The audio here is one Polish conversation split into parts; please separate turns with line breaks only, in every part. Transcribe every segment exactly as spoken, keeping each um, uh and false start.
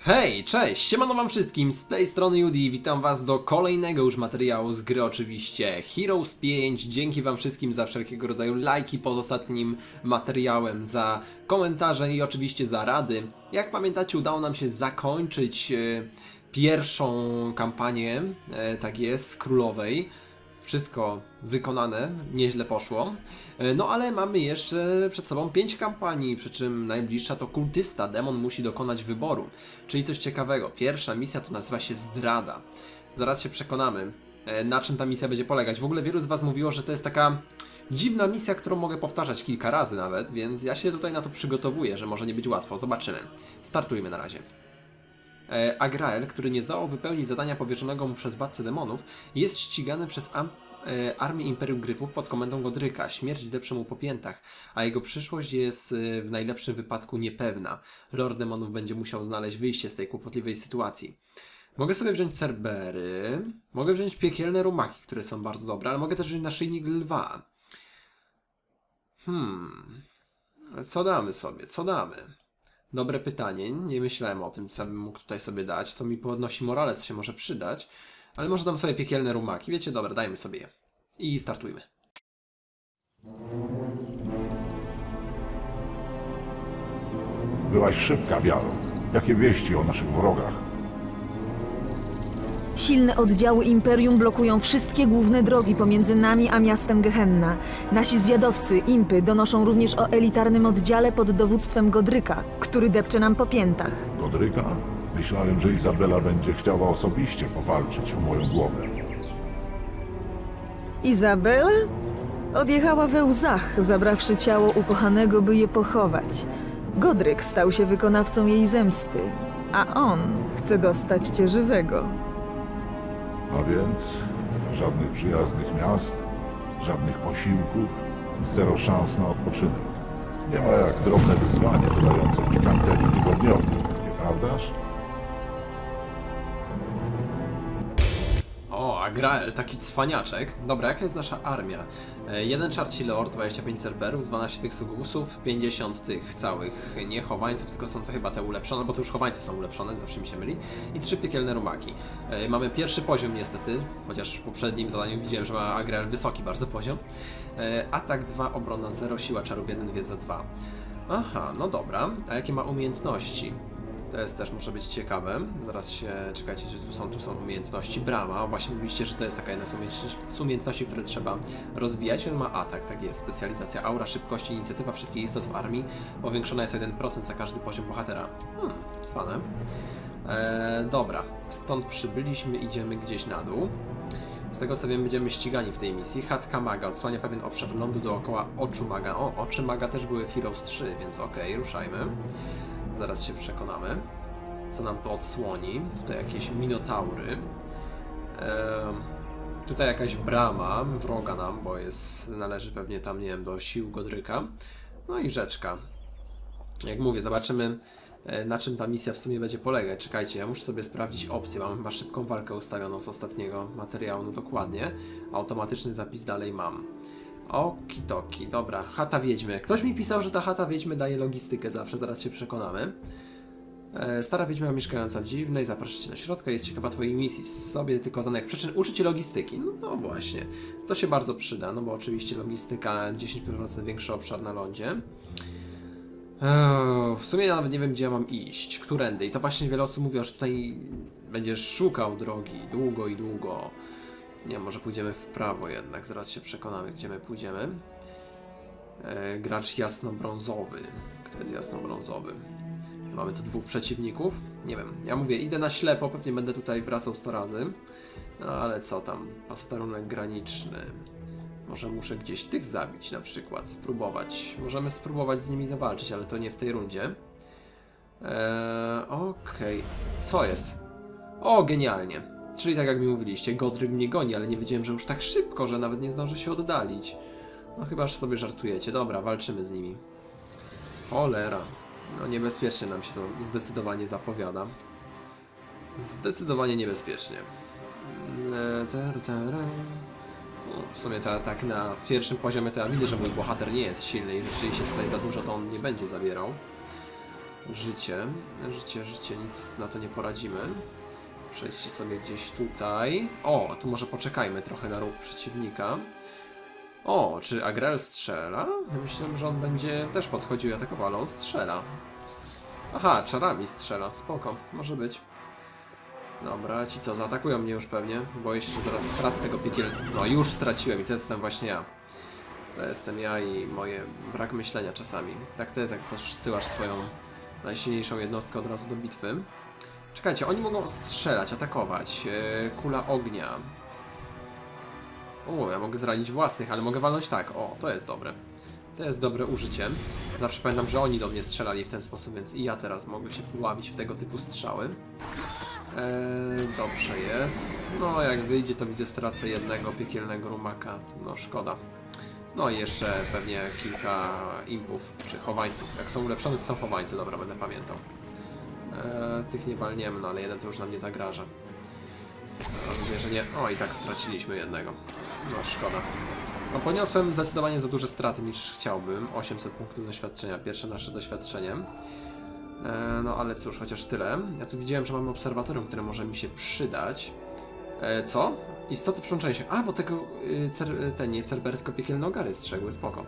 Hej, cześć, siemano wam wszystkim, z tej strony Judy, witam was do kolejnego już materiału z gry oczywiście Heroes pięć. Dzięki wam wszystkim za wszelkiego rodzaju lajki pod ostatnim materiałem, za komentarze i oczywiście za rady. Jak pamiętacie, udało nam się zakończyć e, pierwszą kampanię, e, tak jest, królowej. Wszystko wykonane, nieźle poszło. No ale mamy jeszcze przed sobą pięć kampanii, przy czym najbliższa to kultysta. Demon musi dokonać wyboru, czyli coś ciekawego. Pierwsza misja to nazywa się Zdrada. Zaraz się przekonamy, na czym ta misja będzie polegać. W ogóle wielu z was mówiło, że to jest taka dziwna misja, którą mogę powtarzać kilka razy nawet, więc ja się tutaj na to przygotowuję, że może nie być łatwo. Zobaczymy. Startujmy na razie. Agrael, który nie zdołał wypełnić zadania powierzonego mu przez władcę demonów, jest ścigany przez am e, armię Imperium Gryfów pod komendą Godryka. Śmierć depcze mu po piętach, a jego przyszłość jest e, w najlepszym wypadku niepewna. Lord Demonów będzie musiał znaleźć wyjście z tej kłopotliwej sytuacji. Mogę sobie wziąć Cerbery, mogę wziąć piekielne rumaki, które są bardzo dobre, ale mogę też wziąć naszyjnik lwa. Hmm... Co damy sobie? Co damy? Dobre pytanie, nie myślałem o tym, co bym mógł tutaj sobie dać. To mi podnosi morale, co się może przydać. Ale może dam sobie piekielne rumaki. Wiecie, dobra, dajmy sobie je. I startujmy.
Byłaś szybka, Bialo. Jakie wieści o naszych wrogach?
Silne oddziały Imperium blokują wszystkie główne drogi pomiędzy nami a miastem Gehenna. Nasi zwiadowcy, Impy, donoszą również o elitarnym oddziale pod dowództwem Godryka, który depcze nam po piętach.
Godryka? Myślałem, że Izabela będzie chciała osobiście powalczyć o moją głowę.
Izabela? Odjechała we łzach, zabrawszy ciało ukochanego, by je pochować. Godryk stał się wykonawcą jej zemsty, a on chce dostać cię żywego.
A więc żadnych przyjaznych miast, żadnych posiłków, zero szans na odpoczynek. Nie ma jak drobne wyzwanie dodające pikanterii tygodniowi, nieprawdaż?
O, Agrael, taki cwaniaczek. Dobra, jaka jest nasza armia? Jeden Czarci Lord, dwadzieścia pięć Cerberów, dwanaście tych Sugusów, pięćdziesiąt tych całych nie chowańców, tylko są to chyba te ulepszone, bo to już chowańcy są ulepszone, zawsze mi się myli. I trzy piekielne rumaki. Mamy pierwszy poziom niestety, chociaż w poprzednim zadaniu widziałem, że ma Agrael wysoki bardzo poziom. Atak dwa, obrona zero, siła czarów jeden, wiedza dwa. Aha, no dobra. A jakie ma umiejętności? To jest też może być ciekawe. Zaraz się, czekajcie, że tu są, tu są umiejętności. Brama, właśnie mówiliście, że to jest taka jedna z umiejętności, z umiejętności, które trzeba rozwijać. On ma atak, tak jest, specjalizacja, aura, szybkość, inicjatywa wszystkich istot w armii. Powiększona jest o jeden procent za każdy poziom bohatera. Hmm, cwane. Eee, dobra, stąd przybyliśmy, idziemy gdzieś na dół. Z tego co wiem, będziemy ścigani w tej misji. Chatka maga odsłania pewien obszar lądu dookoła oczu maga. O, oczy maga też były w Heroes trzy, więc okej, okay, ruszajmy. Zaraz się przekonamy, co nam to odsłoni. Tutaj jakieś minotaury. Eee, tutaj jakaś brama wroga nam, bo jest, należy pewnie tam, nie wiem, do sił Godryka. No i rzeczka. Jak mówię, zobaczymy, na czym ta misja w sumie będzie polegać. Czekajcie, ja muszę sobie sprawdzić opcję. Mam chyba szybką walkę ustawioną z ostatniego materiału, no dokładnie. Automatyczny zapis dalej mam. Okidoki, dobra, chata wiedźmy. Ktoś mi pisał, że ta chata wiedźmy daje logistykę zawsze, zaraz się przekonamy. E, stara wiedźma mieszkająca w Dziwnej, zaprasza cię do środka, jest ciekawa twojej misji. Sobie tylko danych przyczyn uczy cię logistyki. No, no właśnie, to się bardzo przyda, no bo oczywiście logistyka, dziesięć procent większy obszar na lądzie. Eee, w sumie nawet nie wiem, gdzie ja mam iść, którędy. I to właśnie wiele osób mówi, że tutaj będziesz szukał drogi długo i długo. Nie, może pójdziemy w prawo jednak, zaraz się przekonamy, gdzie my pójdziemy. E, gracz jasno-brązowy. Kto jest jasno-brązowy? To mamy tu dwóch przeciwników. Nie wiem, ja mówię, idę na ślepo, pewnie będę tutaj wracał sto razy. No ale co tam, posterunek graniczny. Może muszę gdzieś tych zabić na przykład, spróbować. Możemy spróbować z nimi zawalczyć, ale to nie w tej rundzie. Eee, Okej, okay. Co jest? O, genialnie. Czyli tak jak mi mówiliście, Godryk mnie goni, ale nie wiedziałem, że już tak szybko, że nawet nie zdąży się oddalić. No chyba, że sobie żartujecie. Dobra, walczymy z nimi. Cholera. No niebezpiecznie nam się to zdecydowanie zapowiada. Zdecydowanie niebezpiecznie. W sumie to tak na pierwszym poziomie to ja widzę, że mój bohater nie jest silny i rzeczywiście tutaj za dużo to on nie będzie zabierał. Życie, życie, życie, nic na to nie poradzimy. Przejdźcie sobie gdzieś tutaj. O, tu może poczekajmy trochę na ruch przeciwnika. O, czy Agrel strzela? Ja myślałem, że on będzie też podchodził i atakował, ale on strzela. Aha, czarami strzela, spoko, może być. Dobra, ci co, zaatakują mnie już pewnie. Boję się, że zaraz stracę tego piekiel... No już straciłem i to jestem właśnie ja. To jestem ja i moje brak myślenia czasami. Tak to jest, jak posyłasz swoją najsilniejszą jednostkę od razu do bitwy. Czekajcie, oni mogą strzelać, atakować. Yy, kula ognia. O, ja mogę zranić własnych, ale mogę walnąć tak. O, to jest dobre. To jest dobre użycie. Zawsze pamiętam, że oni do mnie strzelali w ten sposób, więc i ja teraz mogę się poławić w tego typu strzały. Eee, dobrze jest. No, jak wyjdzie, to widzę, stracę jednego piekielnego rumaka. No, szkoda. No i jeszcze pewnie kilka impów, czy chowańców. Jak są ulepszone, to są chowańcy. Dobra, będę pamiętał. Eee, tych nie walniemy, no ale jeden to już nam nie zagraża. Mam nadzieję, że nie. O, i tak straciliśmy jednego. No, szkoda. No, poniosłem zdecydowanie za duże straty niż chciałbym. osiemset punktów doświadczenia. Pierwsze nasze doświadczenie. E, no ale cóż, chociaż tyle. Ja tu widziałem, że mamy obserwatorium, które może mi się przydać. E, co? Istoty przyłączają się. A, bo tego y, cer, ten nie Cerbery, tylko piekielne ogary strzegły, spoko.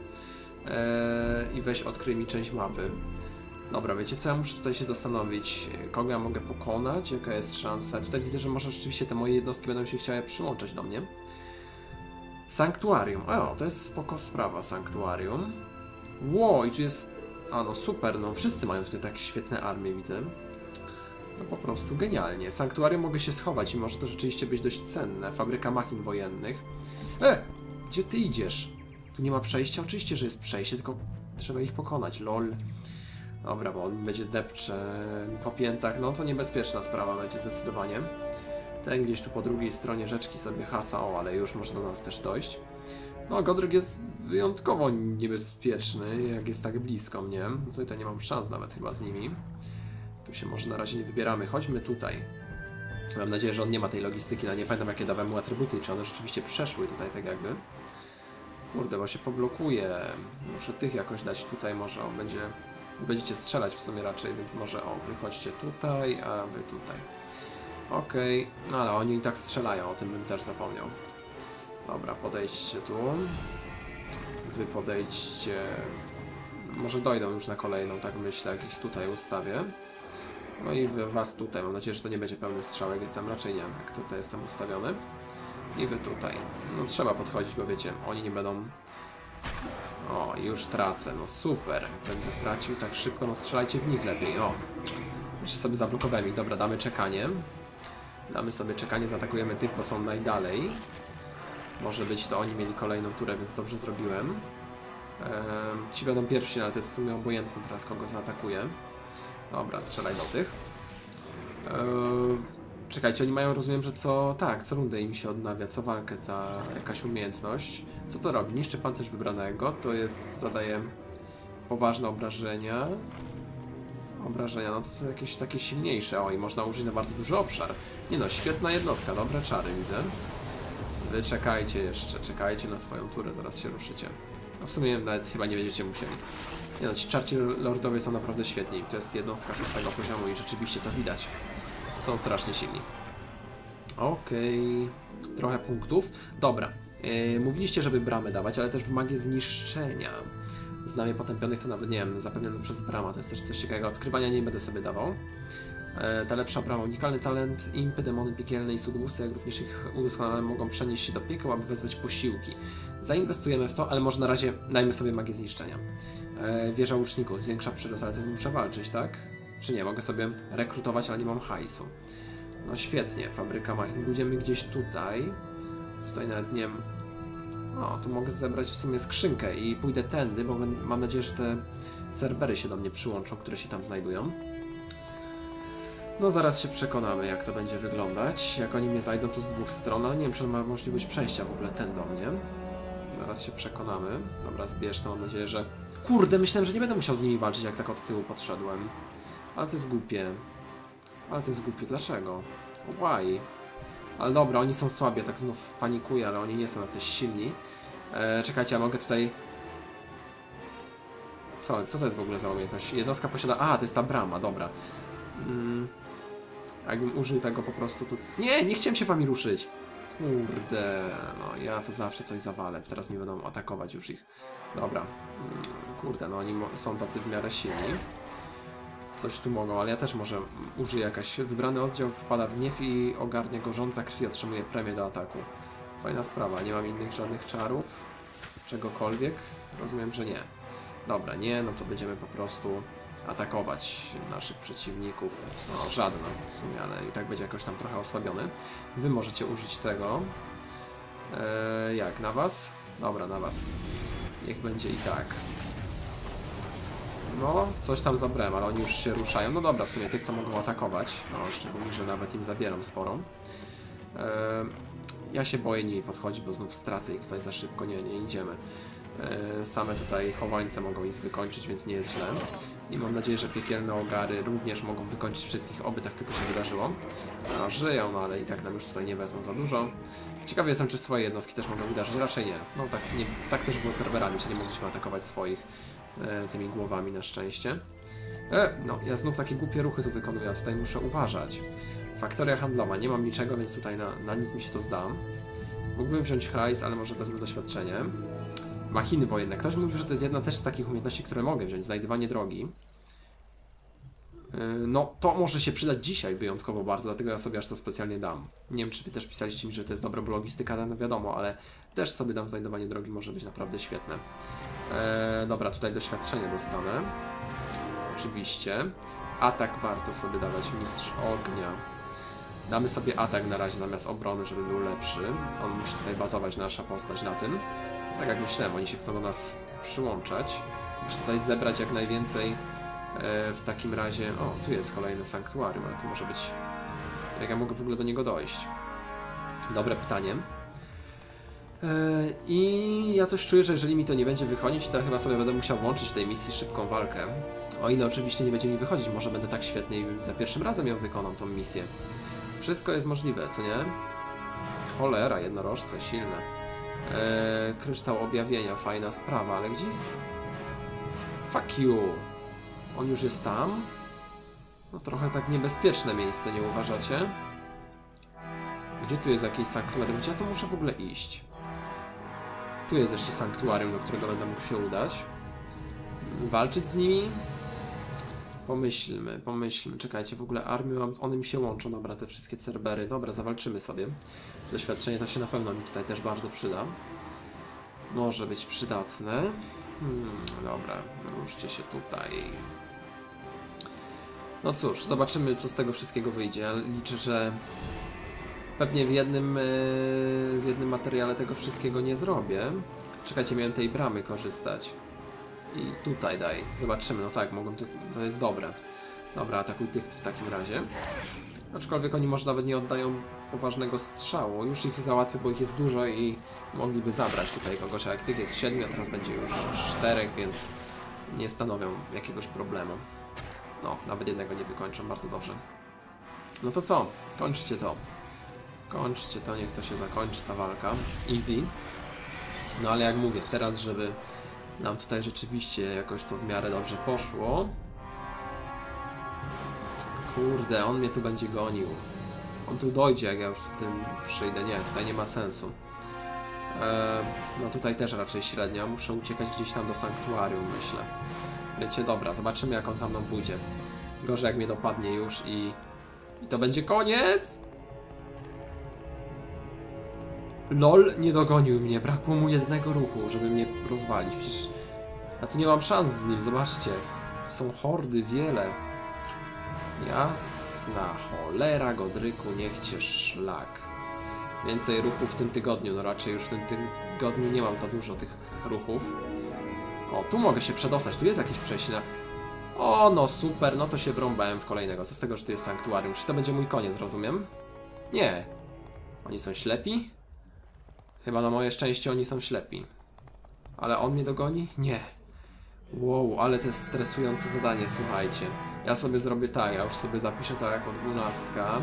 E, I weź odkryj mi część mapy. Dobra, wiecie co, ja muszę tutaj się zastanowić, kogo ja mogę pokonać, jaka jest szansa. Tutaj widzę, że może rzeczywiście te moje jednostki będą się chciały przyłączać do mnie. Sanktuarium. O, to jest spoko sprawa, sanktuarium. Ło, i tu jest... A no super, no wszyscy mają tutaj tak świetne armie, widzę. No po prostu genialnie. Sanktuarium mogę się schować i może to rzeczywiście być dość cenne. Fabryka machin wojennych. E! Gdzie ty idziesz? Tu nie ma przejścia? Oczywiście, że jest przejście, tylko trzeba ich pokonać, lol. Dobra, bo on będzie depcze po piętach, no to niebezpieczna sprawa będzie zdecydowanie. Ten gdzieś tu po drugiej stronie rzeczki sobie hasa, o, ale już może do nas też dojść. No, Godryk jest wyjątkowo niebezpieczny, jak jest tak blisko mnie. No tutaj nie mam szans nawet chyba z nimi. Tu się może na razie nie wybieramy. Chodźmy tutaj. Mam nadzieję, że on nie ma tej logistyki, ale nie pamiętam, jakie dawałem mu atrybuty, czy one rzeczywiście przeszły tutaj tak jakby. Kurde, bo się poblokuje. Muszę tych jakoś dać tutaj, może on będzie... Będziecie strzelać w sumie raczej, więc może o, wy chodźcie tutaj, a wy tutaj. Okej, okay. No ale oni i tak strzelają, o tym bym też zapomniał. Dobra, podejdźcie tu. Wy podejdźcie... Może dojdą już na kolejną, tak myślę, jak ich tutaj ustawię. No i wy was tutaj, mam nadzieję, że to nie będzie pełny strzałek, jestem raczej nie wiem, jak tutaj jestem ustawiony. I wy tutaj. No trzeba podchodzić, bo wiecie, oni nie będą... O, już tracę, no super. Będę tracił tak szybko, no strzelajcie w nich lepiej, o. Jeszcze sobie zablokowałem ich, dobra, damy czekanie. Damy sobie czekanie, zaatakujemy tych, bo są najdalej. Może być to oni mieli kolejną turę, więc dobrze zrobiłem. Eee, ci będą pierwsi, ale to jest w sumie obojętne teraz, kogo zaatakuję. Dobra, strzelaj do tych. Eee, czekajcie, oni mają, rozumiem, że co... Tak, co rundę im się odnawia, co walkę ta jakaś umiejętność. Co to robi? Niszczy pancerz wybranego, to jest... zadaje poważne obrażenia. Obrażenia, no to są jakieś takie silniejsze. O, i można użyć na bardzo duży obszar. Nie no, świetna jednostka, dobre czary widzę. Wy czekajcie jeszcze, czekajcie na swoją turę, zaraz się ruszycie. No w sumie nawet chyba nie będziecie musieli. Nie no, ci czarci lordowie są naprawdę świetni. To jest jednostka szóstego poziomu i rzeczywiście to widać. Są strasznie silni. Okej, okay. Trochę punktów. Dobra, yy, mówiliście, żeby bramy dawać, ale też w magię zniszczenia. Znamie potępionych to nawet, nie wiem, zapewnione przez brama, to jest też coś ciekawego. Odkrywania nie będę sobie dawał. E, ta lepsza brama, unikalny talent, impy, demony piekielne i sudobusy, jak również ich udoskonalone mogą przenieść się do piekła, aby wezwać posiłki. Zainwestujemy w to, ale może na razie dajmy sobie magię zniszczenia. E, wieża łuczników, zwiększa przyrost, ale to muszę walczyć, tak? Czy nie, mogę sobie rekrutować, ale nie mam hajsu. No świetnie, fabryka machin. Pójdziemy gdzieś tutaj. Tutaj nawet nie wiem... O, tu mogę zebrać w sumie skrzynkę i pójdę tędy, bo mam nadzieję, że te Cerbery się do mnie przyłączą, które się tam znajdują. No zaraz się przekonamy, jak to będzie wyglądać. Jak oni mnie zajdą tu z dwóch stron, ale nie wiem, czy on ma możliwość przejścia w ogóle ten do mnie. Zaraz się przekonamy. Dobra, zbierz to, mam nadzieję, że... Kurde, myślałem, że nie będę musiał z nimi walczyć, jak tak od tyłu podszedłem. Ale to jest głupie. Ale to jest głupie. Dlaczego? Why? Ale dobra, oni są słabi, tak znów panikuję, ale oni nie są jacyś silni. Eee, czekajcie, ja mogę tutaj... Co, co to jest w ogóle za umiejętność? Jednostka posiada... A, to jest ta brama, dobra. Mm, jakbym użył tego po prostu tu... Nie, nie chciałem się wami ruszyć. Kurde, no ja to zawsze coś zawalę. Teraz mi będą atakować już ich. Dobra. Mm, kurde, no oni są tacy w miarę silni. Coś tu mogą, ale ja też może użyję jakaś... Wybrany oddział wpada w gniew i ogarnie gorząca krwi, otrzymuje premię do ataku. Fajna sprawa, nie mam innych żadnych czarów. Czegokolwiek? Rozumiem, że nie. Dobra, nie, no to będziemy po prostu atakować naszych przeciwników. No, żadna w sumie, ale i tak będzie jakoś tam trochę osłabiony. Wy możecie użyć tego. Eee, jak, na was? Dobra, na was. Niech będzie i tak. No, coś tam zabrałem, ale oni już się ruszają. No dobra, w sumie tych to mogą atakować. No, szczególnie, że nawet im zabieram sporo. Eee, ja się boję nimi podchodzić, bo znów stracę ich tutaj za szybko. Nie, nie idziemy. Same tutaj chowańce mogą ich wykończyć, więc nie jest źle. I mam nadzieję, że piekielne ogary również mogą wykończyć wszystkich, oby tak tylko się wydarzyło. No, żyją, no ale i tak nam już tutaj nie wezmą za dużo. Ciekawy jestem, czy swoje jednostki też mogą wydarzyć. Raczej nie. No tak, nie, tak też było serwerami, czyli nie mogliśmy atakować swoich e, tymi głowami na szczęście. E, no, ja znów takie głupie ruchy tu wykonuję, a tutaj muszę uważać. Faktoria handlowa, nie mam niczego, więc tutaj na, na nic mi się to zdam. Mógłbym wziąć hajs, ale może wezmę doświadczenie. Machiny wojenne. Ktoś mówił, że to jest jedna też z takich umiejętności, które mogę wziąć. Znajdywanie drogi. No, to może się przydać dzisiaj wyjątkowo bardzo, dlatego ja sobie aż to specjalnie dam. Nie wiem, czy wy też pisaliście mi, że to jest dobra, bo logistyka, no wiadomo, ale też sobie dam znajdowanie drogi, może być naprawdę świetne. Eee, dobra, tutaj doświadczenie dostanę. Oczywiście. Atak warto sobie dawać. Mistrz ognia. Damy sobie atak na razie zamiast obrony, żeby był lepszy. On musi tutaj bazować, nasza postać, na tym. Tak jak myślałem, oni się chcą do nas przyłączać. Muszę tutaj zebrać jak najwięcej e, w takim razie... O, tu jest kolejne sanktuarium, ale tu może być... Jak ja mogę w ogóle do niego dojść? Dobre pytanie. E, I ja coś czuję, że jeżeli mi to nie będzie wychodzić, to ja chyba sobie będę musiał włączyć w tej misji szybką walkę. O ile oczywiście nie będzie mi wychodzić, może będę tak świetny i za pierwszym razem ją wykonam, tą misję. Wszystko jest możliwe, co nie? Cholera, jednorożce, silne. Eee, kryształ objawienia, fajna sprawa, ale gdzie jest... Fuck you! On już jest tam? No trochę tak niebezpieczne miejsce, nie uważacie? Gdzie tu jest jakieś sanktuarium? Gdzie ja tu muszę w ogóle iść? Tu jest jeszcze sanktuarium, do którego będę mógł się udać. Walczyć z nimi? Pomyślmy, pomyślmy. Czekajcie, w ogóle armię mam... One mi się łączą, dobra, te wszystkie cerbery. Dobra, zawalczymy sobie. Doświadczenie to się na pewno mi tutaj też bardzo przyda. Może być przydatne. Hmm, dobra, ruszcie się tutaj. No cóż, zobaczymy, co z tego wszystkiego wyjdzie. Ja liczę, że pewnie w jednym, w jednym materiale tego wszystkiego nie zrobię. Czekajcie, miałem tej bramy korzystać. I tutaj daj. Zobaczymy. No tak, mogą to, to jest dobre. Dobra, atakuj tych w takim razie. Aczkolwiek oni może nawet nie oddają poważnego strzału. Już ich załatwię, bo ich jest dużo i mogliby zabrać tutaj kogoś. A jak tych jest siedmiu, a teraz będzie już czterech, więc nie stanowią jakiegoś problemu. No, nawet jednego nie wykończą. Bardzo dobrze. No to co? Kończcie to. Kończcie to, niech to się zakończy, ta walka. Easy. No ale jak mówię, teraz żeby nam tutaj rzeczywiście jakoś to w miarę dobrze poszło. Kurde, on mnie tu będzie gonił. On tu dojdzie, jak ja już w tym przyjdę. Nie, tutaj nie ma sensu. Eee, no tutaj też raczej średnio. Muszę uciekać gdzieś tam do sanktuarium, myślę. Wiecie, dobra, zobaczymy, jak on za mną pójdzie. Gorzej, jak mnie dopadnie już i... I to będzie koniec! LOL, nie dogonił mnie. Brakło mu jednego ruchu, żeby mnie rozwalić. Przecież ja tu nie mam szans z nim, zobaczcie. Są hordy, wiele. Jasna cholera, Godryku, niech cię szlak. Więcej ruchów w tym tygodniu, no raczej już w tym tygodniu nie mam za dużo tych ruchów. O, tu mogę się przedostać, tu jest jakieś przejście na... O, no super, no to się wrąbałem w kolejnego. Co z tego, że tu jest sanktuarium? Czy to będzie mój koniec, rozumiem? Nie. Oni są ślepi? Chyba na moje szczęście oni są ślepi. Ale on mnie dogoni? Nie. Wow, ale to jest stresujące zadanie, słuchajcie. Ja sobie zrobię tak, ja już sobie zapiszę to jako dwunastka.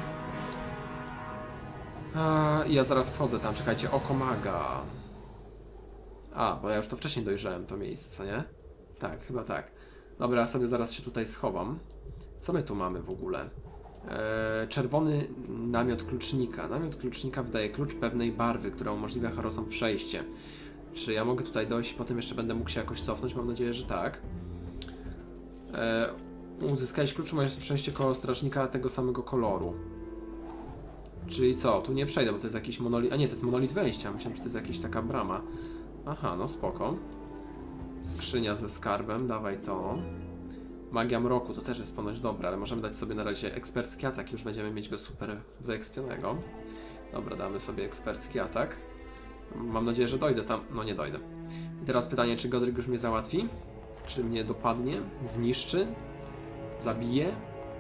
I ja zaraz wchodzę tam, czekajcie, oko maga. A, bo ja już to wcześniej dojrzałem, to miejsce, co nie? Tak, chyba tak. Dobra, ja sobie zaraz się tutaj schowam. Co my tu mamy w ogóle? Eee, czerwony namiot klucznika. Namiot klucznika wydaje klucz pewnej barwy, która umożliwia Charosom przejście. Czy ja mogę tutaj dojść i potem jeszcze będę mógł się jakoś cofnąć? Mam nadzieję, że tak. Eee, uzyskałeś klucz, możesz przejście koło strażnika tego samego koloru. Czyli co? Tu nie przejdę, bo to jest jakiś monolit... A nie, to jest monolit wejścia. Myślałem, że to jest jakaś taka brama. Aha, no spoko. Skrzynia ze skarbem, dawaj to. Magia mroku, to też jest ponoć dobre, ale możemy dać sobie na razie ekspercki atak. Już będziemy mieć go super wyekspionego. Dobra, damy sobie ekspercki atak. Mam nadzieję, że dojdę tam. No nie dojdę. I teraz pytanie, czy Godryk już mnie załatwi? Czy mnie dopadnie? Zniszczy? Zabije?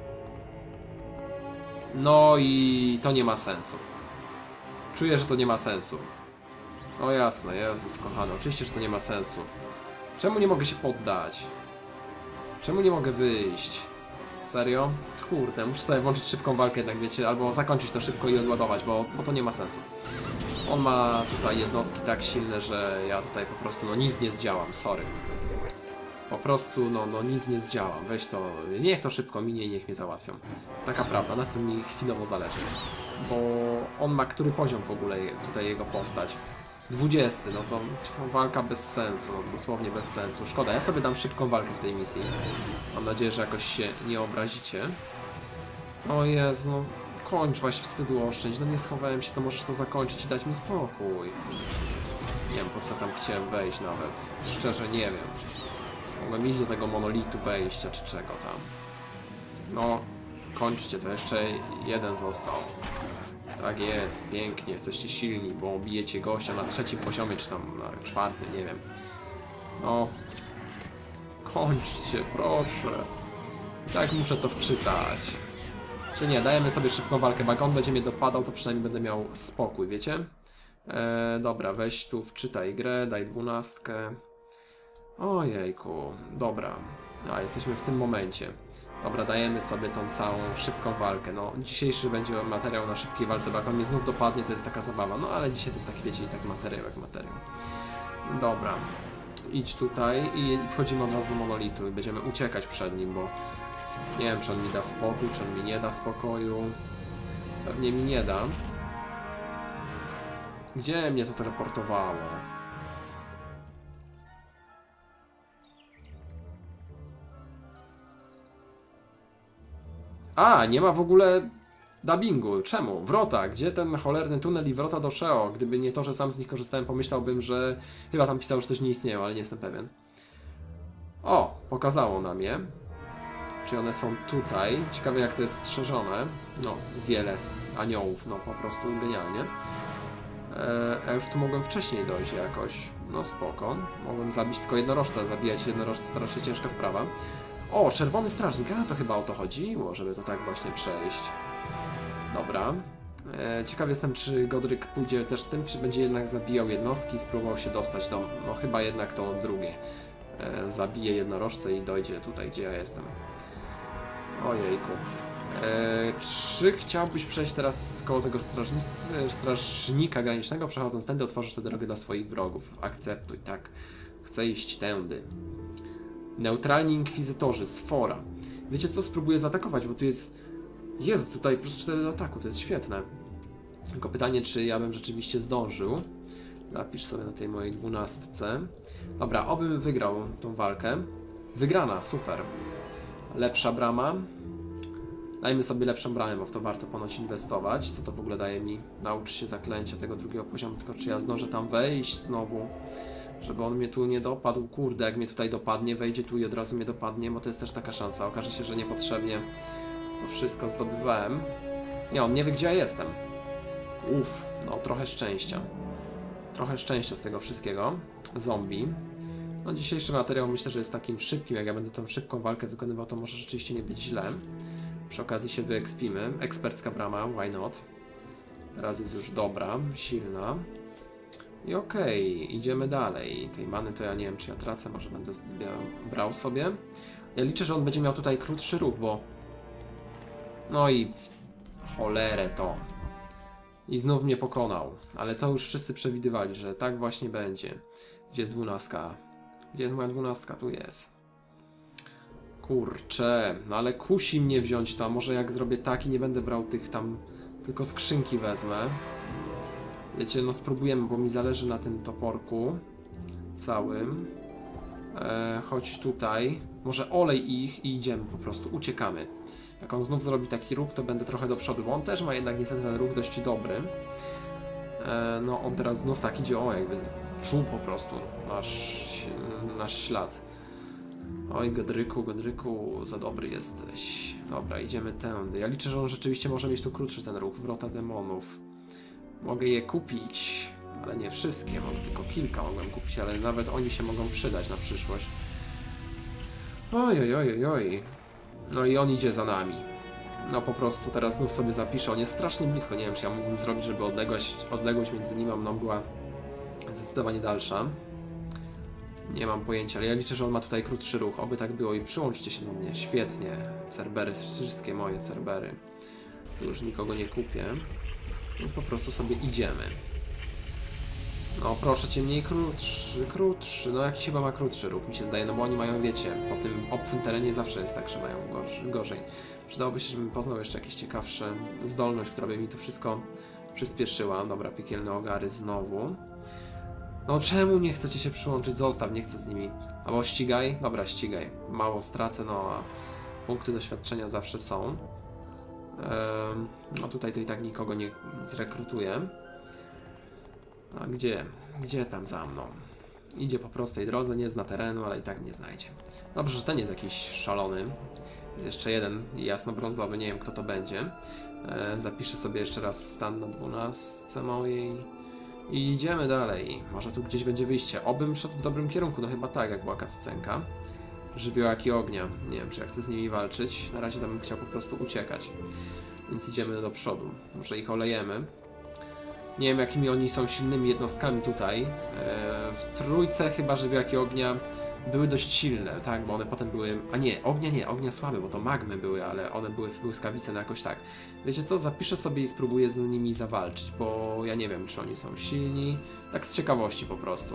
No i to nie ma sensu. Czuję, że to nie ma sensu. O jasne, Jezus kochany, oczywiście, że to nie ma sensu. Czemu nie mogę się poddać? Czemu nie mogę wyjść? Serio? Kurde, muszę sobie włączyć szybką walkę jednak, wiecie, albo zakończyć to szybko i odładować, bo, bo to nie ma sensu. On ma tutaj jednostki tak silne, że ja tutaj po prostu no nic nie zdziałam, sorry. Po prostu no, no nic nie zdziałam, weź to, niech to szybko minie i niech mnie załatwią. Taka prawda, na tym mi chwilowo zależy. Bo on ma który poziom w ogóle tutaj jego postać? dwudziesty, no to walka bez sensu, no, dosłownie bez sensu. Szkoda, ja sobie dam szybką walkę w tej misji. Mam nadzieję, że jakoś się nie obrazicie. O Jezu, no kończ, właśnie wstydu oszczędź, no nie schowałem się, to możesz to zakończyć i dać mi spokój. Nie wiem, po co tam chciałem wejść nawet, szczerze nie wiem. Mogłem iść do tego monolitu wejścia, czy czego tam. No, kończcie, to jeszcze jeden został. Tak jest, pięknie, jesteście silni, bo bijecie gościa na trzecim poziomie, czy tam na czwartym, nie wiem. No, kończcie, proszę. Tak muszę to wczytać. Czy nie, dajemy sobie szybką walkę, bo jak on będzie mnie dopadał, to przynajmniej będę miał spokój, wiecie? Eee, dobra, weź tu wczytaj grę, daj dwunastkę. Ojejku, dobra. A, jesteśmy w tym momencie. Dobra, dajemy sobie tą całą szybką walkę. No, dzisiejszy będzie materiał na szybkiej walce, bo jak on mnie znów dopadnie, to jest taka zabawa. No, ale dzisiaj to jest taki, wiecie, i tak materiał jak materiał. Dobra, idź tutaj i wchodzimy od razu do monolitu i będziemy uciekać przed nim, bo nie wiem, czy on mi da spokój, czy on mi nie da spokoju. Pewnie mi nie da. Gdzie mnie to teleportowało? A, nie ma w ogóle dubbingu. Czemu? Wrota. Gdzie ten cholerny tunel i wrota do Sheo? Gdyby nie to, że sam z nich korzystałem, pomyślałbym, że chyba tam pisało, że coś nie istnieje, ale nie jestem pewien. O, pokazało nam je. Czy one są tutaj? Ciekawe, jak to jest strzeżone. No, wiele aniołów, no po prostu genialnie. Eee, ja już tu mogłem wcześniej dojść jakoś. No spoko. Mogłem zabić tylko jednorożca. Zabijać jednorożca to raczej ciężka sprawa. O, czerwony strażnik, a to chyba o to chodziło, żeby to tak właśnie przejść. Dobra. E, ciekaw jestem, czy Godryk pójdzie też tym, czy będzie jednak zabijał jednostki i spróbował się dostać do... No chyba jednak to drugie. E, zabije jednorożce i dojdzie tutaj, gdzie ja jestem. Ojejku. E, czy chciałbyś przejść teraz koło tego strażnika granicznego? Przechodząc tędy, otworzysz tę drogę dla swoich wrogów. Akceptuj, tak. Chcę iść tędy. Neutralni inkwizytorzy, sfora. Wiecie co? Spróbuję zaatakować, bo tu jest... Jest tutaj plus cztery do ataku, to jest świetne. Tylko pytanie, czy ja bym rzeczywiście zdążył. Zapisz sobie na tej mojej dwunastce. Dobra, obym wygrał tą walkę. Wygrana, super. Lepsza brama. Dajmy sobie lepszą bramę, bo w to warto ponoć inwestować. Co to w ogóle daje mi? Naucz się zaklęcia tego drugiego poziomu, tylko czy ja zdążę tam wejść znowu? Żeby on mnie tu nie dopadł. Kurde, jak mnie tutaj dopadnie, wejdzie tu i od razu mnie dopadnie, bo to jest też taka szansa. Okaże się, że niepotrzebnie to wszystko zdobywałem. Nie, on nie wie, gdzie ja jestem. Uff, no trochę szczęścia. Trochę szczęścia z tego wszystkiego. Zombie. No dzisiejszy materiał myślę, że jest takim szybkim. Jak ja będę tą szybką walkę wykonywał, to może rzeczywiście nie być źle. Przy okazji się wyekspimy. Ekspercka brama, why not? Teraz jest już dobra, silna. I okej, okay, idziemy dalej. Tej many to ja nie wiem, czy ja tracę, może będę brał sobie. Ja liczę, że on będzie miał tutaj krótszy ruch, bo... No i w cholerę to. I znów mnie pokonał. Ale to już wszyscy przewidywali, że tak właśnie będzie. Gdzie jest dwunastka? Gdzie jest moja dwunastka? Tu jest. Kurczę, no ale kusi mnie wziąć to, a może jak zrobię tak i nie będę brał tych tam, tylko skrzynki wezmę. Wiecie, no spróbujemy, bo mi zależy na tym toporku całym. E, chodź tutaj, może olej ich i idziemy po prostu, uciekamy. Jak on znów zrobi taki ruch, to będę trochę do przodu, bo on też ma jednak niestety ten ruch dość dobry. E, no on teraz znów tak idzie, o jakby czuł po prostu nasz, nasz ślad. Oj, Godryku, Godryku, za dobry jesteś. Dobra, idziemy tędy. Ja liczę, że on rzeczywiście może mieć tu krótszy ten ruch. Wrota demonów. Mogę je kupić, ale nie wszystkie. Mogę tylko kilka mogłem kupić, ale nawet oni się mogą przydać na przyszłość. Oj, oj, oj, oj, oj. No i on idzie za nami. No po prostu teraz znów sobie zapiszę. On jest strasznie blisko. Nie wiem, czy ja mógłbym zrobić, żeby odległość, odległość między nim a mną była zdecydowanie dalsza. Nie mam pojęcia, ale ja liczę, że on ma tutaj krótszy ruch. Oby tak było i przyłączcie się do mnie. Świetnie. Cerbery, wszystkie moje cerbery. Tu już nikogo nie kupię. Więc po prostu sobie idziemy. No proszę cię, mniej krótszy, krótszy. No jakiś chyba ma krótszy ruch, mi się zdaje. No bo oni mają, wiecie, po tym obcym terenie zawsze jest tak, że mają gorzej, gorzej. Przydałoby się, żebym poznał jeszcze jakieś ciekawsze zdolność, która by mi to wszystko przyspieszyła. Dobra, piekielne ogary znowu. No czemu nie chcecie się przyłączyć? Zostaw, nie chcę z nimi. Albo ścigaj? Dobra, ścigaj. Mało stracę, no a punkty doświadczenia zawsze są. Ehm, no tutaj to i tak nikogo nie zrekrutuję. A gdzie? Gdzie tam za mną? Idzie po prostej drodze, nie zna terenu, ale i tak nie znajdzie. Dobrze, że ten jest jakiś szalony. Jest jeszcze jeden jasnobrązowy, nie wiem kto to będzie. Ehm, zapiszę sobie jeszcze raz stan na dwunastce mojej. I idziemy dalej. Może tu gdzieś będzie wyjście. Obym szedł w dobrym kierunku. No chyba tak, jak była cutscenka. Żywiołaki ognia. Nie wiem, czy ja chcę z nimi walczyć. Na razie tam bym chciał po prostu uciekać. Więc idziemy do przodu. Może ich olejemy. Nie wiem, jakimi oni są silnymi jednostkami tutaj. W trójce chyba żywiołaki ognia były dość silne, tak? Bo one potem były... A nie, ognia nie, ognia słabe, bo to magmy były, ale one były w błyskawice, no jakoś tak. Wiecie co, zapiszę sobie i spróbuję z nimi zawalczyć, bo ja nie wiem, czy oni są silni. Tak z ciekawości po prostu.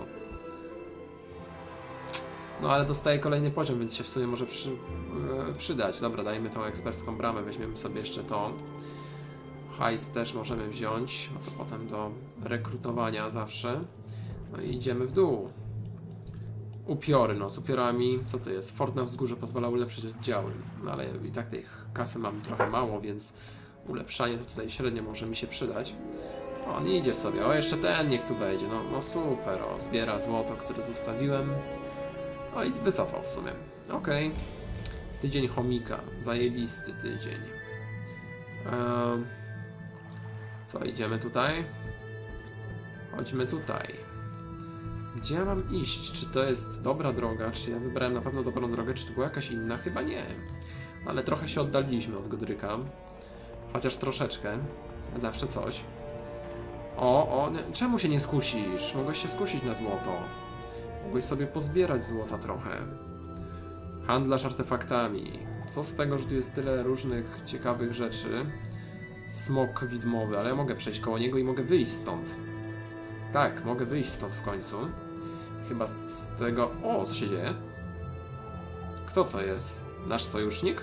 No ale dostaję kolejny poziom, więc się w sumie może przy, yy, przydać. Dobra, dajmy tą ekspercką bramę, weźmiemy sobie jeszcze to. Hajs też możemy wziąć, no to potem do rekrutowania zawsze. No i idziemy w dół. Upiory, no z upiorami, co to jest? Fort na wzgórze pozwala ulepszyć oddziały, no ale i tak tej kasy mam trochę mało, więc ulepszanie to tutaj średnio może mi się przydać. On idzie sobie, o jeszcze ten niech tu wejdzie, no, no super, o zbiera złoto, które zostawiłem. O i wycofał w sumie, okej. Okay. Tydzień chomika, zajebisty tydzień. Ehm, co, idziemy tutaj? Chodźmy tutaj. Gdzie ja mam iść? Czy to jest dobra droga? Czy ja wybrałem na pewno dobrą drogę? Czy to była jakaś inna? Chyba nie. Ale trochę się oddaliliśmy od Godryka. Chociaż troszeczkę. Zawsze coś. O, o, nie. Czemu się nie skusisz? Mogłeś się skusić na złoto. Mogłeś sobie pozbierać złota trochę. Handlarz artefaktami. Co z tego, że tu jest tyle różnych ciekawych rzeczy? Smok widmowy, ale ja mogę przejść koło niego i mogę wyjść stąd. Tak, mogę wyjść stąd w końcu. Chyba z tego... O, co się dzieje? Kto to jest? Nasz sojusznik?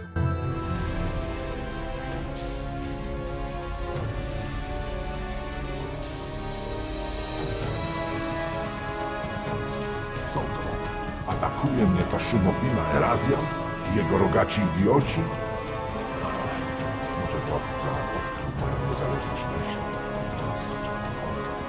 Co to? Atakuje mnie ta szumowina Erazjan i jego rogaci idioci? A, może władca odkrył moją niezależność myśli. Teraz poczekam o to.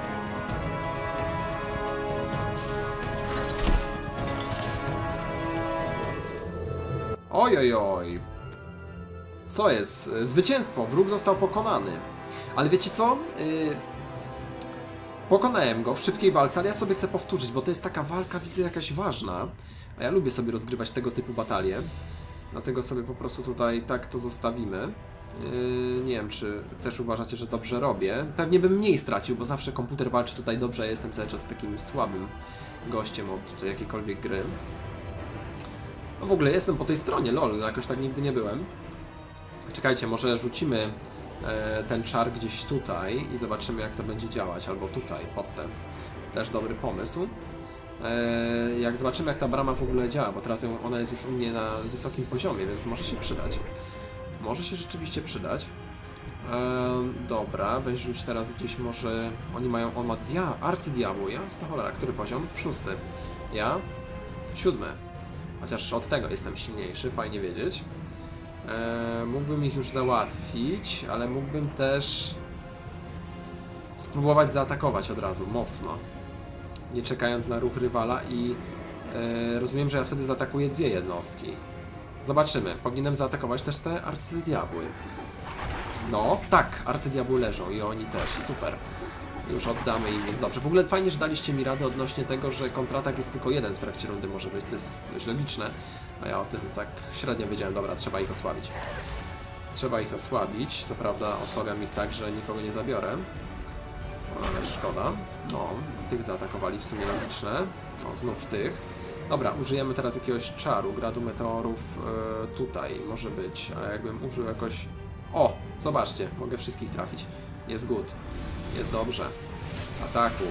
Oj, oj, oj. Co jest? Zwycięstwo. Wróg został pokonany. Ale wiecie co? Yy... Pokonałem go w szybkiej walce, ale ja sobie chcę powtórzyć, bo to jest taka walka, widzę, jakaś ważna. A ja lubię sobie rozgrywać tego typu batalie. Dlatego sobie po prostu tutaj tak to zostawimy. Yy, nie wiem, czy też uważacie, że dobrze robię. Pewnie bym mniej stracił, bo zawsze komputer walczy tutaj dobrze, ja jestem cały czas takim słabym gościem od tutaj jakiejkolwiek gry. No w ogóle jestem po tej stronie, lol, jakoś tak nigdy nie byłem. Czekajcie, może rzucimy e, ten czar gdzieś tutaj i zobaczymy, jak to będzie działać, albo tutaj, pod ten. Też dobry pomysł. Eee, jak zobaczymy, jak ta brama w ogóle działa, bo teraz ją, ona jest już u mnie na wysokim poziomie, więc może się przydać. Może się rzeczywiście przydać. Eee, dobra, weź rzuć teraz gdzieś może... Oni mają... On ma dia... arcydiabłu, jasna cholera. Który poziom? Szósty. Ja? Siódmy. Chociaż od tego jestem silniejszy, fajnie wiedzieć. Eee, mógłbym ich już załatwić, ale mógłbym też... spróbować zaatakować od razu, mocno. Nie czekając na ruch rywala i... Eee, rozumiem, że ja wtedy zaatakuję dwie jednostki. Zobaczymy. Powinienem zaatakować też te arcydiabły. No, tak, arcydiabły leżą i oni też, super. Już oddamy im, więc dobrze. W ogóle fajnie, że daliście mi radę odnośnie tego, że kontratak jest tylko jeden w trakcie rundy może być, to jest dość logiczne. A ja o tym tak średnio wiedziałem, dobra, trzeba ich osłabić. Trzeba ich osłabić, co prawda osłabiam ich tak, że nikogo nie zabiorę. Ale szkoda. No, tych zaatakowali w sumie logiczne. O, znów tych. Dobra, użyjemy teraz jakiegoś czaru, gradu meteorów yy, tutaj może być, a jakbym użył jakoś... O, zobaczcie, mogę wszystkich trafić. Jest good. Jest dobrze. Atakuj.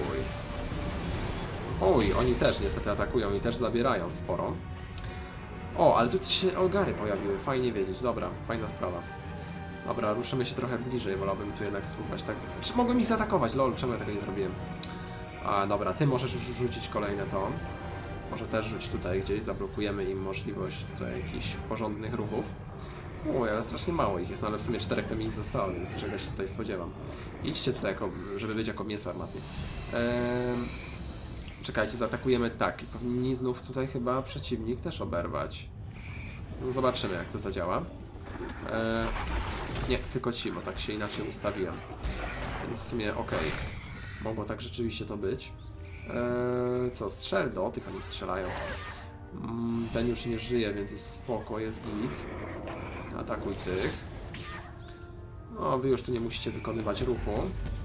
Oj, oni też niestety atakują i też zabierają sporo. O, ale tu się ogary pojawiły, fajnie wiedzieć. Dobra, fajna sprawa. Dobra, ruszymy się trochę bliżej, wolałbym tu jednak spróbować tak... Czy mogłem ich zaatakować? Lol, czemu ja tego nie zrobiłem? A, dobra, ty możesz już rzucić kolejne to. Może też rzuć tutaj gdzieś, zablokujemy im możliwość tutaj jakichś porządnych ruchów. Uj, ale strasznie mało ich jest, no ale w sumie czterech to mi ich zostało, więc czegoś tutaj spodziewam. Idźcie tutaj, jako, żeby być jako mięso armatnie. Eee, czekajcie, zaatakujemy tak i powinni znów tutaj chyba przeciwnik też oberwać. No, zobaczymy, jak to zadziała. Eee, nie, tylko ci, bo tak się inaczej ustawiłem. Więc w sumie okej. Okay. Mogło tak rzeczywiście to być. Eee, co, strzel do tych oni strzelają. Mm, ten już nie żyje, więc jest spoko, jest git. Atakuj tych. No, wy już tu nie musicie wykonywać ruchu.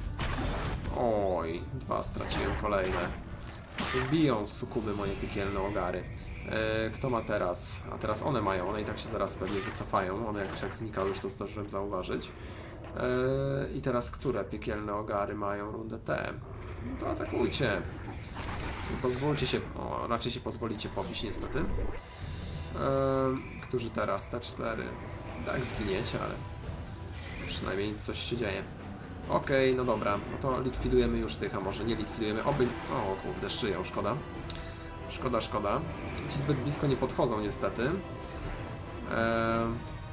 Oj, dwa straciłem kolejne. Biją sukuby moje piekielne ogary. E, kto ma teraz? A teraz one mają, one i tak się zaraz pewnie wycofają. One jakoś tak znikały, już to zdążyłem zauważyć. E, I teraz które piekielne ogary mają rundę T? No to atakujcie. Pozwólcie się, o, raczej się pozwolicie pobić niestety. E, którzy teraz? T cztery. Tak, zginiecie, ale przynajmniej coś się dzieje. Okej, okay, no dobra, no to likwidujemy już tych, a może nie likwidujemy. Oby... O kurde, szyją, szkoda. Szkoda, szkoda. Ci zbyt blisko nie podchodzą niestety. Eee...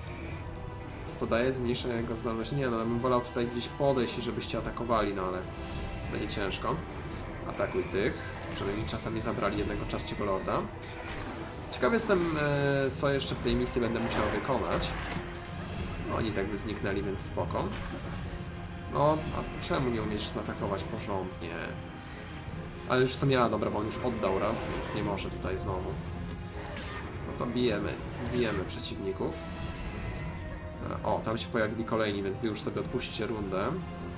Co to daje? Zmniejsza jego zdolność? Nie, no bym wolał tutaj gdzieś podejść i żebyście atakowali, no ale będzie ciężko. Atakuj tych, żeby mi czasem nie zabrali jednego czarciego lorda. Ciekaw jestem, co jeszcze w tej misji będę musiał wykonać. No, oni tak by zniknęli, więc spoko. No, a czemu nie umiesz zaatakować porządnie? Ale już w ja, dobra, bo on już oddał raz, więc nie może tutaj znowu. No to bijemy, bijemy przeciwników. O, tam się pojawili kolejni, więc wy już sobie odpuśćcie rundę.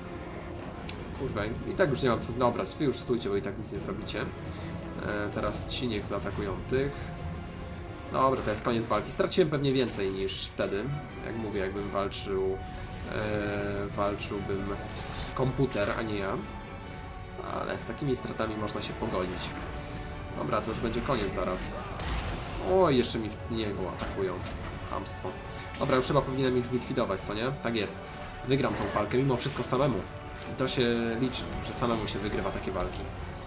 Kurwa, i tak już nie mam co dobrać, wy już stójcie, bo i tak nic nie zrobicie. E, teraz ci niech zaatakują tych. Dobra, to jest koniec walki. Straciłem pewnie więcej niż wtedy. Jak mówię, jakbym walczył... E, walczyłbym komputer, a nie ja. Ale z takimi stratami można się pogodzić. Dobra, to już będzie koniec zaraz. O, jeszcze mi w niego atakują. Chamstwo. Dobra, już chyba powinienem ich zlikwidować, co nie? Tak jest. Wygram tą walkę, mimo wszystko samemu. I to się liczy, że samemu się wygrywa takie walki.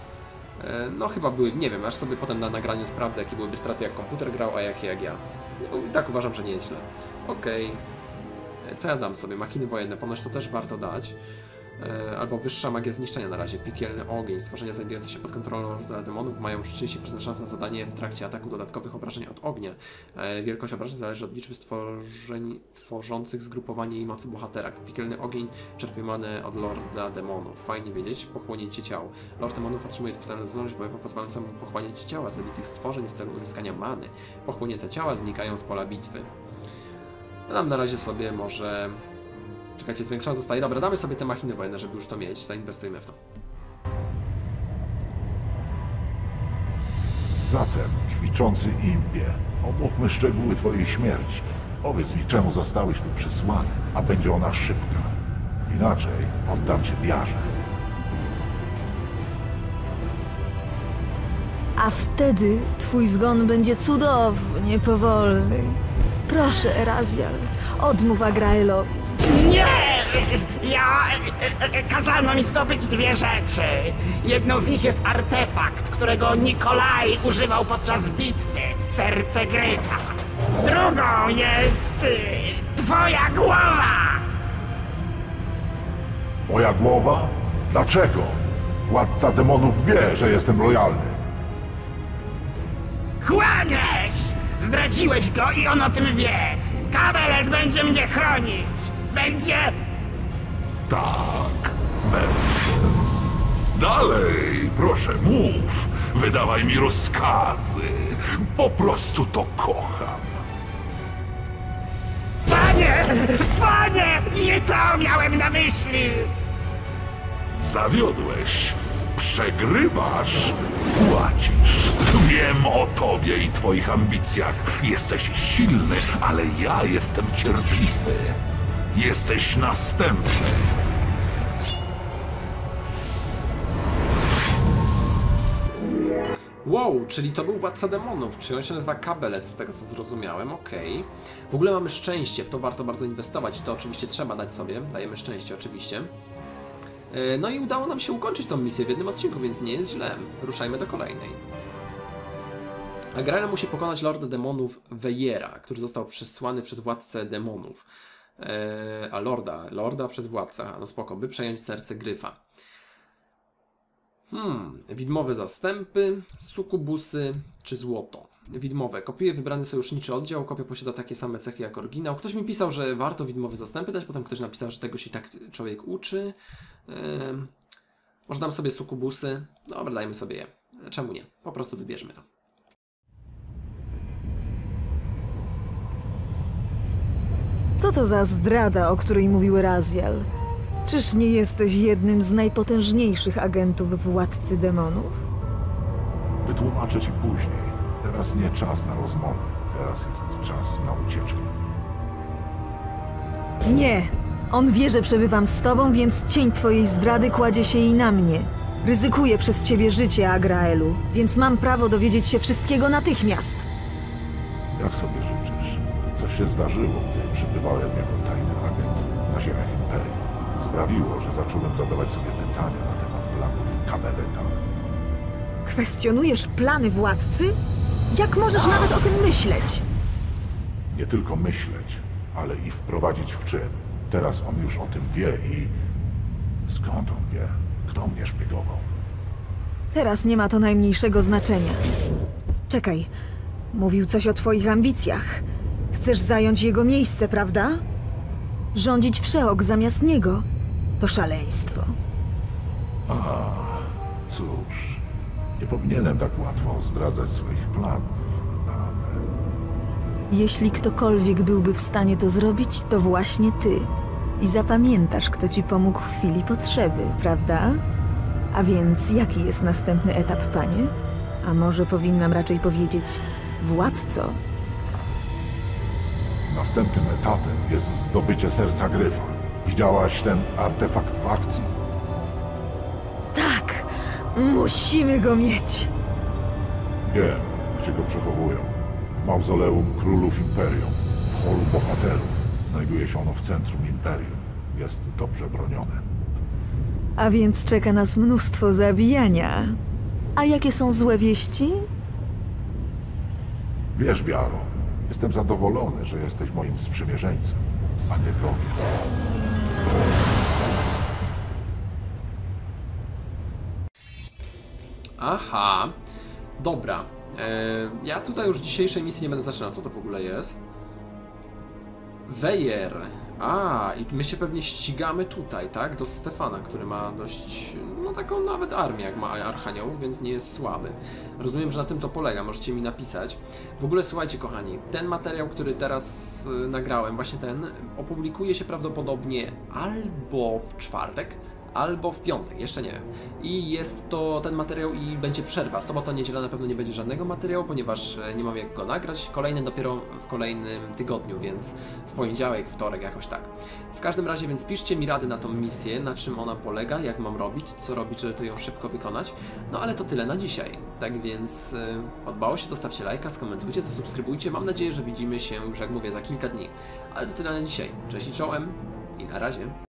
No chyba były, nie wiem, aż sobie potem na nagraniu sprawdzę, jakie byłyby straty, jak komputer grał, a jakie jak ja. I tak uważam, że nie jest źle. Okej. Okay. Co ja dam sobie? Machiny wojenne, ponoć to też warto dać. Albo wyższa magia zniszczenia na razie. Piekielny ogień. Stworzenia znajdujące się pod kontrolą demonów mają trzydzieści procent szans na zadanie w trakcie ataku dodatkowych obrażeń od ognia. Wielkość obrażeń zależy od liczby stworzeń tworzących zgrupowanie i mocy bohatera. Piekielny ogień czerpie manę od Lorda Demonów. Fajnie wiedzieć. Pochłonięcie ciał. Lord Demonów otrzymuje specjalną zdolność bojową pozwalającą mu pochłaniać ciała zabitych stworzeń w celu uzyskania many. Pochłonięte ciała znikają z pola bitwy. Ja dam na razie sobie może... Czekajcie, zwiększona zostaje. Dobra, damy sobie te machiny wojenne, żeby już to mieć. Zainwestujmy w to.
Zatem, kwiczący impie, omówmy szczegóły twojej śmierci. Powiedz mi, czemu zostałeś tu przysłany, a będzie ona szybka. Inaczej oddam cię Diarze.
A wtedy twój zgon będzie cudownie powolny. Proszę, Erazial, odmów Agraelowi.
Nie! Ja... Kazano mi zdobyć dwie rzeczy. Jedną z nich jest artefakt, którego Nikolaj używał podczas bitwy. Serce Gryfa. Drugą jest... twoja głowa!
Moja głowa? Dlaczego? Władca demonów wie, że jestem lojalny.
Kłamiesz! Zdradziłeś go i on o tym wie. Kabelet będzie mnie chronić. Będzie...
Tak, będę. Dalej, proszę, mów. Wydawaj mi rozkazy. Po prostu to kocham.
Panie! Panie! Nie to miałem na myśli!
Zawiodłeś. Przegrywasz. Płacisz. Wiem o tobie i twoich ambicjach. Jesteś silny, ale ja jestem cierpliwy. Jesteś następny.
Wow, czyli to był władca demonów, czyli on się nazywa Kabelet, z tego co zrozumiałem, okej. W ogóle mamy szczęście, w to warto bardzo inwestować i to oczywiście trzeba dać sobie, dajemy szczęście oczywiście. No i udało nam się ukończyć tą misję w jednym odcinku, więc nie jest źle. Ruszajmy do kolejnej. Agrael musi pokonać Lorda Demonów Veyera, który został przesłany przez władcę demonów. Eee, a Lorda, Lorda przez władcę, no spoko, by przejąć serce Gryfa. Hmm, widmowe zastępy, sukubusy czy złoto. Widmowe. Kopiuje wybrany sojuszniczy oddział, kopia posiada takie same cechy jak oryginał. Ktoś mi pisał, że warto widmowe zastępy dać, potem ktoś napisał, że tego się tak człowiek uczy. Yy, może dam sobie sukubusy. Dobra, dajmy sobie je. Czemu nie? Po prostu wybierzmy to.
Co to za zdrada, o której mówił Erazial? Czyż nie jesteś jednym z najpotężniejszych agentów władcy demonów?
Wytłumaczę ci później. Teraz nie czas na rozmowy. Teraz jest czas na ucieczkę.
Nie! On wie, że przebywam z tobą, więc cień twojej zdrady kładzie się i na mnie. Ryzykuję przez ciebie życie, Agraelu, więc mam prawo dowiedzieć się wszystkiego natychmiast.
Jak sobie życzysz? Coś się zdarzyło, gdy przybywałem jako tajny agent na ziemiach Imperium. Sprawiło, że zacząłem zadawać sobie pytania na temat planów Kabeleta.
Kwestionujesz plany władcy? Jak możesz nawet o tym myśleć?
Nie tylko myśleć, ale i wprowadzić w czyn. Teraz on już o tym wie i... Skąd on wie? Kto mnie szpiegował?
Teraz nie ma to najmniejszego znaczenia. Czekaj, mówił coś o twoich ambicjach. Chcesz zająć jego miejsce, prawda? Rządzić Wszeok zamiast niego to szaleństwo.
A, cóż, nie powinienem tak łatwo zdradzać swoich planów, ale...
Jeśli ktokolwiek byłby w stanie to zrobić, to właśnie ty. I zapamiętasz, kto ci pomógł w chwili potrzeby, prawda? A więc jaki jest następny etap, panie? A może powinnam raczej powiedzieć władco?
Następnym etapem jest zdobycie serca Gryfa. Widziałaś ten artefakt w akcji?
Tak! Musimy go mieć!
Wiem, gdzie go przechowują. W mauzoleum królów Imperium, w holu bohaterów. Znajduje się ono w centrum Imperium. Jest dobrze bronione.
A więc czeka nas mnóstwo zabijania. A jakie są złe wieści?
Wiesz, Biaro, jestem zadowolony, że jesteś moim sprzymierzeńcem, a nie wrogiem.
Aha, dobra. Eee, ja tutaj już dzisiejszej misji nie będę zaczynał. Co to w ogóle jest? Veyer. A, i my się pewnie ścigamy tutaj, tak? Do Stefana, który ma dość, no taką nawet armię, jak ma Archaniołów, więc nie jest słaby. Rozumiem, że na tym to polega, możecie mi napisać. W ogóle słuchajcie, kochani, ten materiał, który teraz y, nagrałem, właśnie ten, opublikuje się prawdopodobnie albo w czwartek, albo w piątek, jeszcze nie wiem. I jest to ten materiał i będzie przerwa. Sobota, niedziela na pewno nie będzie żadnego materiału, ponieważ nie mam jak go nagrać. Kolejny dopiero w kolejnym tygodniu, więc w poniedziałek, wtorek, jakoś tak. W każdym razie, więc piszcie mi rady na tą misję, na czym ona polega, jak mam robić, co robić, żeby to ją szybko wykonać. No ale to tyle na dzisiaj. Tak więc yy, podobało się, zostawcie lajka, skomentujcie, zasubskrybujcie. Mam nadzieję, że widzimy się już, jak mówię, za kilka dni. Ale to tyle na dzisiaj. Cześć i czołem i na razie.